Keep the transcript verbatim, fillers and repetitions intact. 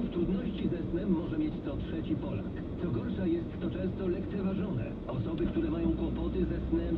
powodów trudności ze snem może mieć co trzeci Polak. Co gorsza, jest to często lekceważone. Osoby, które mają kłopoty ze snem,